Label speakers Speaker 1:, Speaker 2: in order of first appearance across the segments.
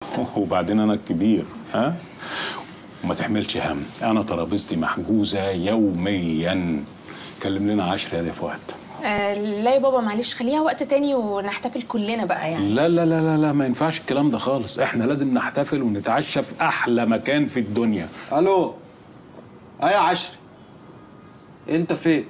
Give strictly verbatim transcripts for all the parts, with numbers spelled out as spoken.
Speaker 1: وبعدين انا الكبير ها. وما تحملش هم، انا ترابيزتي محجوزه يوميا. كلم لنا عشرة يا فؤاد.
Speaker 2: آه لا يا بابا معلش، خليها وقت تاني ونحتفل كلنا بقى يعني.
Speaker 1: لا لا لا لا لا ما ينفعش الكلام ده خالص، احنا لازم نحتفل ونتعشى في احلى مكان في الدنيا.
Speaker 3: الو. ايه يا عشري، انت فين؟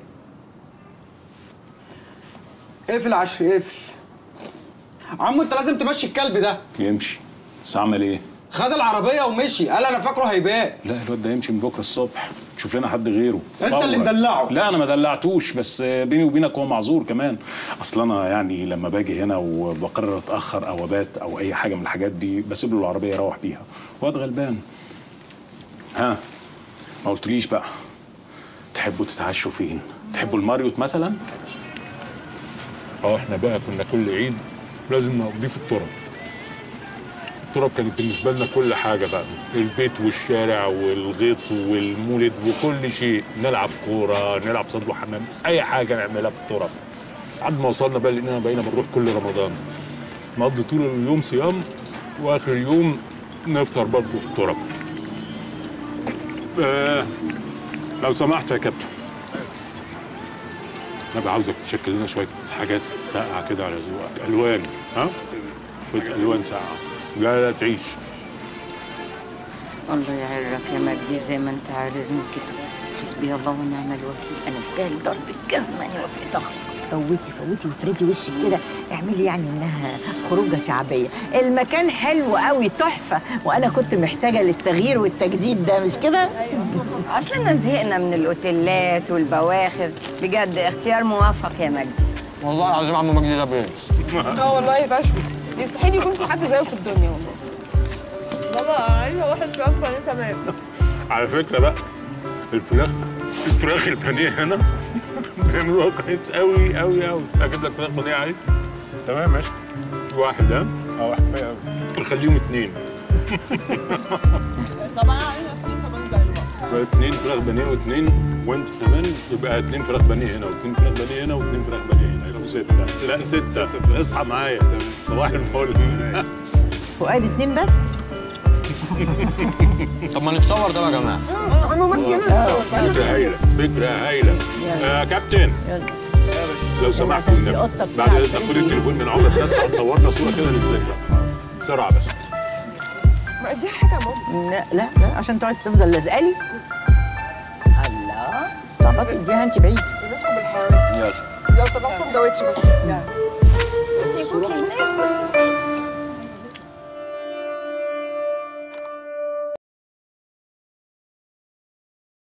Speaker 3: اقفل عشري اقفل. عمو انت لازم تمشي الكلب ده.
Speaker 1: يمشي بس عمل ايه؟
Speaker 3: خد العربيه ومشي، قال انا فاكره هيبات.
Speaker 1: لا الواد ده يمشي من بكره الصبح، تشوف لنا حد غيره.
Speaker 3: انت اللي مدلعه.
Speaker 1: لا انا ما دلعتوش، بس بيني وبينك هو معذور كمان. اصل انا يعني لما باجي هنا وبقرر اتاخر او ابات او اي حاجه من الحاجات دي بسيب له العربيه يروح بيها. واد غلبان. ها ما قلتليش بقى تحبوا تتعشوا فين؟ تحبوا الماريوت مثلا؟
Speaker 4: اه احنا بقى كنا كل عيد لازم نقضيه في التراب. التراب كانت بالنسبه لنا كل حاجه بقى، البيت والشارع والغيط والمولد وكل شيء. نلعب كوره، نلعب صيد وحمام، اي حاجه نعملها في التراب. لحد ما وصلنا بقى لاننا بقينا بنروح كل رمضان نقضي طول اليوم صيام، واخر يوم نفطر برضه في التراب. آه لو سمحت يا كابتن، انا بقى عاوزك تشكل لنا شويه حاجات ساقعه كده على ذوقك، الوان. ها شويه الوان ساقعه. لا لا تعيش.
Speaker 5: الله يعرك يا مجدي، زي ما انت عارفني كده. حسبي الله ونعم الوكيل، انا استاهل ضرب الجزمه اني وافقت اخسر.
Speaker 6: فوتي فوتي وافردي وشك كده، اعملي يعني انها خروجه شعبيه. المكان حلو قوي تحفه، وانا كنت محتاجه للتغيير والتجديد ده، مش كده؟
Speaker 5: اصلنا زهقنا من الاوتيلات والبواخر. بجد اختيار موفق يا مجدي.
Speaker 3: والله العظيم عم مجدي ده برنس.
Speaker 2: اه والله يا باشا، يستحيل يكون في حد زيه في الدنيا والله.
Speaker 7: بابا عايزه واحد فراخ بانيه تمام.
Speaker 4: على فكره بقى الفراخ الفراخ البانيه هنا بيعملوها كويس قوي قوي قوي. اجيب لك فراخ بانيه عادي. تمام ماشي. واحد ها؟ اه واحد كفايه قوي. نخليهم اثنين.
Speaker 7: طب انا عايزه اثنين كمان زي بعض.
Speaker 4: اثنين فراخ بانيه واثنين، وانت كمان يبقى اثنين فراخ بانيه هنا واثنين فراخ بانيه هنا واثنين فراخ بانيه هنا، يبقى سته. لا سته. اصحى معايا. صباح الفل.
Speaker 6: فؤاد اتنين بس؟
Speaker 3: طب ما نتصور ده يا جماعه.
Speaker 4: فكره هايله، فكره هايله. يا كابتن لو سمحت النبي بعد اذنك خد التليفون من عمرك بس هتصورنا صوره كده للذكرى بسرعه بس.
Speaker 2: ما دي حاجه يا بابا.
Speaker 6: لا لا لا عشان تقعد تفضل لازقه لي. الله استعبطي، اديها انت بعيد.
Speaker 2: ندخل بالحراره.
Speaker 3: يلا
Speaker 2: يلا طلع سندوتش بس. يلا بس يكون هناك بس.